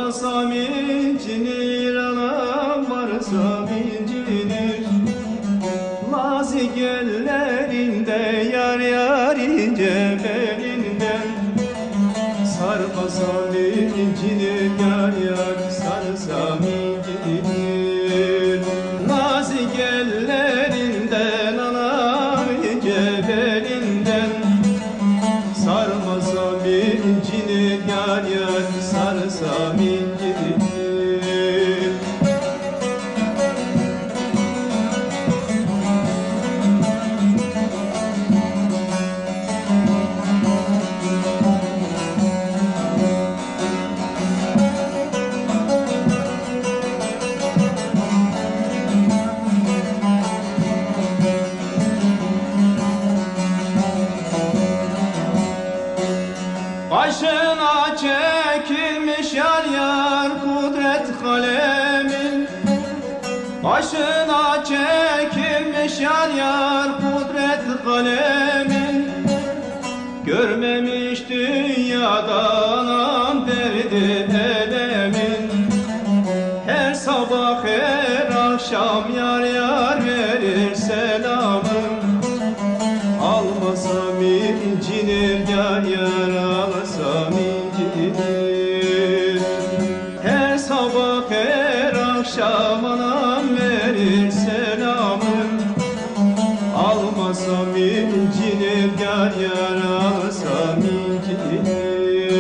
Sarmasam incinir, anam varsam incinir. Nazik ellerinde yar yar ince belinden. Sarmasam incinir, yar yar sarsam incinir. Nazik ellerinden, anam ince belinden. Sarmasam incinir, yar yar sarsam incinir. Başına çekilmiş yar yar kudret kalemin. Başına çekilmiş yar yar kudret kalemin. Görmemiş dünyada anam derdi elemin. Her sabah her akşam yar yar verir selamın. Almasam incinir, yar yar alsam incinir. Her sabah her akşam anam verir selamı. Almasam incinir, yar yar alsam incinir.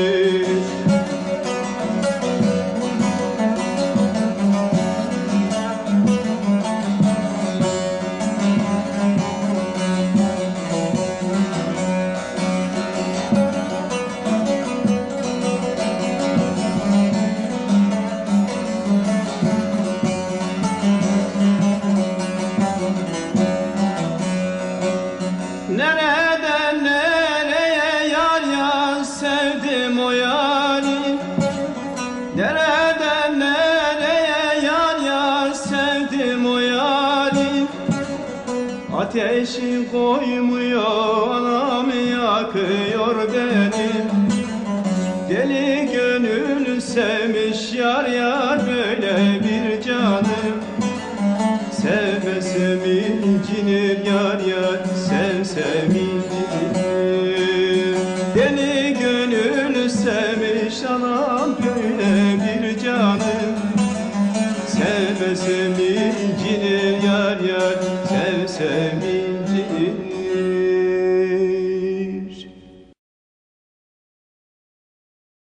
Nereden nereye yar yar sevdim o yari. Nereden nereye yar yar sevdim o yari. Ateşi koymuyor anam, yakıyor beni. Deli gönül sevmiş yar yar böyle bir canım. Sevmesem incinir, yar yar sevsem incinir. Deli gönül sevmiş anam böyle bir canım. Sevmesem incinir, yar yar sevsem